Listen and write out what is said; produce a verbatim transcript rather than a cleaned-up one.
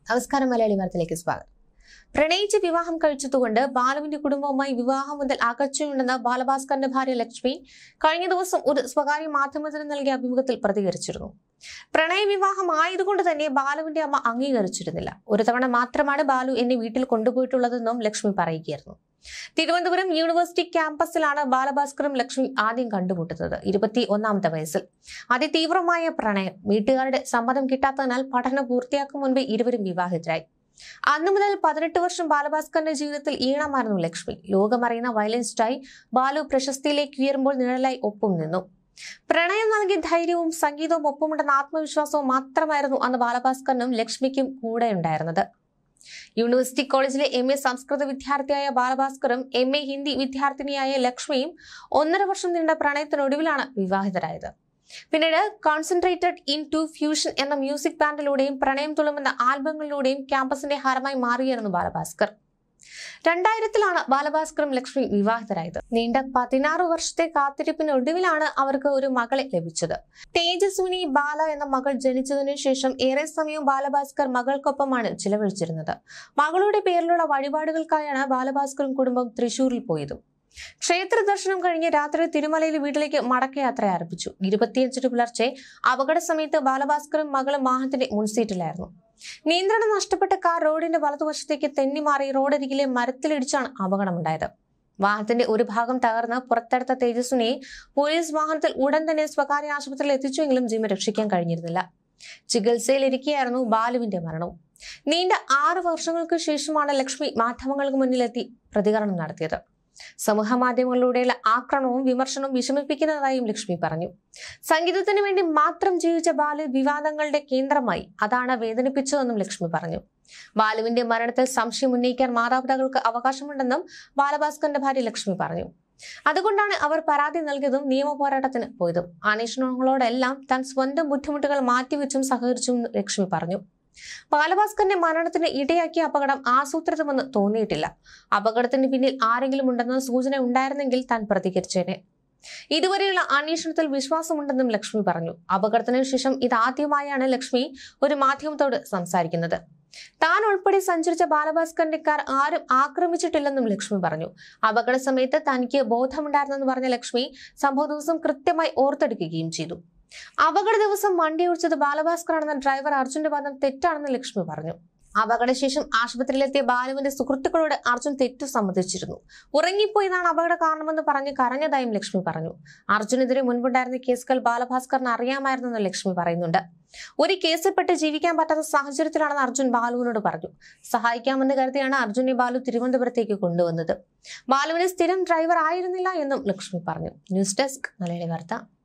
നമസ്കാരം മലയാളി വാർത്തയിലേക്ക് സ്വാഗതം. പ്രണയിച്ച് വിവാഹം കഴിച്ചതുകൊണ്ട് ബാലുവിന്റെ കുടുംബവുമായി വിവാഹം മുതൽ അകച്ചുണ്ടെന്ന ബാലഭാസ്കറിന്റെ ഭാര്യ ലക്ഷ്മി കഴിഞ്ഞ ദിവസം ഒരു സ്വകാര്യ മാധ്യമത്തിന് നൽകിയ അഭിമുഖത്തിൽ പ്രതികരിച്ചിരുന്നു. പ്രണയ വിവാഹം ആയതുകൊണ്ട് തന്നെ ബാലുവിന്റെ അമ്മ അംഗീകരിച്ചിരുന്നില്ല. ഒരു തവണ മാത്രമാണ് ബാലു എന്നെ വീട്ടിൽ കൊണ്ടുപോയിട്ടുള്ളതെന്നും ലക്ഷ്മി പറയുകയായിരുന്നു. തിരുവനന്തപുരം യൂണിവേഴ്സിറ്റി ക്യാമ്പസിലാണ് ബാലഭാസ്കറും ലക്ഷ്മി ആദ്യം കണ്ടുമുട്ടുന്നത്. ഇരുപത്തി ഒന്നാമത്തെ വയസ്സിൽ അതിതീവ്രമായ പ്രണയം. വീട്ടുകാരുടെ സമ്മതം കിട്ടാത്തതിനാൽ പഠനം പൂർത്തിയാക്കും മുൻപേ ഇരുവരും വിവാഹിതരായി. അന്നു മുതൽ പതിനെട്ട് വർഷം ബാലഭാസ്കറിന്റെ ജീവിതത്തിൽ ഈണമായിരുന്നു ലക്ഷ്മി. ലോകമറിയുന്ന വയലിനിസ്റ്റായി ബാലു പ്രശസ്തിയിലേക്ക് ഉയരുമ്പോൾ നിഴലായി ഒപ്പം നിന്നു. പ്രണയം നൽകിയ ധൈര്യവും സംഗീതവും ഒപ്പമുണ്ടെന്ന ആത്മവിശ്വാസവും മാത്രമായിരുന്നു അന്ന് ബാലഭാസ്കറിനും ലക്ഷ്മിക്കും കൂടെ ഉണ്ടായിരുന്നത്. യൂണിവേഴ്സിറ്റി കോളേജിലെ എം എ സംസ്കൃത വിദ്യാർത്ഥിയായ ബാലഭാസ്കറും എം എ ഹിന്ദി വിദ്യാർത്ഥിനിയായ ലക്ഷ്മിയും ഒന്നര വർഷം നീണ്ട പ്രണയത്തിനൊടുവിലാണ് വിവാഹിതരായത്. പിന്നീട് കോൺസെൻട്രേറ്റഡ് ഇൻ ടു ഫ്യൂഷൻ എന്ന മ്യൂസിക് ബാൻഡിലൂടെയും പ്രണയം തുളുമ്പുന്ന ആൽബങ്ങളിലൂടെയും ക്യാമ്പസിന്റെ ഹാരമായി മാറിയായിരുന്നു ബാലഭാസ്കർ. രണ്ടായിരത്തിലാണ് ബാലഭാസ്കറും ലക്ഷ്മി വിവാഹിതരായത്. നീണ്ട പതിനാറ് വർഷത്തെ കാത്തിരിപ്പിനൊടുവിലാണ് അവർക്ക് ഒരു മകളെ ലഭിച്ചത്. തേജസ്വിനി ബാല എന്ന മകൾ ജനിച്ചതിനു ശേഷം ഏറെ സമയവും ബാലഭാസ്കർ മകൾക്കൊപ്പമാണ് ചിലവഴിച്ചിരുന്നത്. മകളുടെ പേരിലുള്ള വഴിപാടുകൾക്കായാണ് ബാലഭാസ്കറും കുടുംബം തൃശൂരിൽ പോയത്. ക്ഷേത്ര ദർശനം കഴിഞ്ഞ് രാത്രി തിരുമലയിൽ വീട്ടിലേക്ക് മടക്കയാത്ര ആരംഭിച്ചു. ഇരുപത്തിയഞ്ചിന് പുലർച്ചെ അപകട സമയത്ത് ബാലഭാസ്കറും മകളും വാഹനത്തിന്റെ മുൻസീറ്റിലായിരുന്നു. നിയന്ത്രണം നഷ്ടപ്പെട്ട കാർ റോഡിന്റെ വലതുവശത്തേക്ക് തെന്നിമാറി റോഡരികിലെ മരത്തിലിടിച്ചാണ് അപകടമുണ്ടായത്. വാഹനത്തിന്റെ ഒരു ഭാഗം തകർന്ന് പുറത്തെടുത്ത തേജസ്വിനിയെ പോലീസ് വാഹനത്തിൽ ഉടൻ തന്നെ സ്വകാര്യ ആശുപത്രിയിൽ എത്തിച്ചുവെങ്കിലും ജീവൻ രക്ഷിക്കാൻ കഴിഞ്ഞിരുന്നില്ല. ചികിത്സയിലിരിക്കെയായിരുന്നു ബാലുവിന്റെ മരണവും. നീണ്ട ആറ് വർഷങ്ങൾക്ക് ശേഷമാണ് ലക്ഷ്മി മാധ്യമങ്ങൾക്ക് മുന്നിലെത്തി പ്രതികരണം നടത്തിയത്. സമൂഹ മാധ്യമങ്ങളിലൂടെയുള്ള ആക്രമണവും വിമർശനവും വിഷമിപ്പിക്കുന്നതായും ലക്ഷ്മി പറഞ്ഞു. സംഗീതത്തിന് വേണ്ടി മാത്രം ജീവിച്ച ബാലു വിവാദങ്ങളുടെ കേന്ദ്രമായി. അതാണ് വേദനിപ്പിച്ചതെന്നും ലക്ഷ്മി പറഞ്ഞു. ബാലുവിന്റെ മരണത്തിൽ സംശയം ഉന്നയിക്കാൻ മാതാപിതാക്കൾക്ക് അവകാശമുണ്ടെന്നും ബാലഭാസ്കറിന്റെ ഭാര്യ ലക്ഷ്മി പറഞ്ഞു. അതുകൊണ്ടാണ് അവർ പരാതി നൽകിയതും നിയമ പോരാട്ടത്തിന് പോയതും. അന്വേഷണങ്ങളോടെല്ലാം താൻ സ്വന്തം ബുദ്ധിമുട്ടുകൾ മാറ്റിവെച്ചും സഹകരിച്ചും ലക്ഷ്മി പറഞ്ഞു. ബാലഭാസ്കറിന്റെ മരണത്തിന് ഇടയാക്കിയ അപകടം ആസൂത്രിതമെന്ന് തോന്നിയിട്ടില്ല. അപകടത്തിന് പിന്നിൽ ആരെങ്കിലും ഉണ്ടെന്ന സൂചന ഉണ്ടായിരുന്നെങ്കിൽ താൻ പ്രതികരിച്ചേനെ. ഇതുവരെയുള്ള അന്വേഷണത്തിൽ വിശ്വാസമുണ്ടെന്നും ലക്ഷ്മി പറഞ്ഞു. അപകടത്തിന് ശേഷം ഇതാദ്യമായാണ് ലക്ഷ്മി ഒരു മാധ്യമത്തോട് സംസാരിക്കുന്നത്. താൻ ഉൾപ്പെടെ സഞ്ചരിച്ച ബാലഭാസ്കറിന്റെ കാർ ആരും ആക്രമിച്ചിട്ടില്ലെന്നും ലക്ഷ്മി പറഞ്ഞു. അപകട സമയത്ത് തനിക്ക് ബോധമുണ്ടായിരുന്നെന്ന് പറഞ്ഞ ലക്ഷ്മി സംഭവ ദിവസം കൃത്യമായി ഓർത്തെടുക്കുകയും ചെയ്തു. അപകട ദിവസം വണ്ടി ഓടിച്ചത് ബാലഭാസ്കറാണെന്ന ഡ്രൈവർ അർജുന്റെ വാദം തെറ്റാണെന്ന് ലക്ഷ്മി പറഞ്ഞു. അപകടശേഷം ആശുപത്രിയിലെത്തിയ ബാലുവിന്റെ സുഹൃത്തുക്കളോട് അർജുൻ തെറ്റു സമ്മതിച്ചിരുന്നു. ഉറങ്ങിപ്പോയതാണ് അപകട കാരണമെന്ന് പറഞ്ഞ് കരഞ്ഞതായും ലക്ഷ്മി പറഞ്ഞു. അർജുനെതിരെ മുൻപുണ്ടായിരുന്ന കേസുകൾ ബാലഭാസ്കറിന് അറിയാമായിരുന്നെന്ന് ലക്ഷ്മി പറയുന്നുണ്ട്. ഒരു കേസിൽപ്പെട്ട് ജീവിക്കാൻ പറ്റാത്ത സാഹചര്യത്തിലാണെന്ന് അർജുൻ ബാലുവിനോട് പറഞ്ഞു. സഹായിക്കാമെന്ന് കരുതിയാണ് അർജുനെ ബാലു തിരുവനന്തപുരത്തേക്ക് കൊണ്ടുവന്നത്. ബാലുവിന് സ്ഥിരം ഡ്രൈവർ ആയിരുന്നില്ല എന്നും ലക്ഷ്മി പറഞ്ഞു. ന്യൂസ് ഡെസ്ക് മലയാളി വാർത്ത.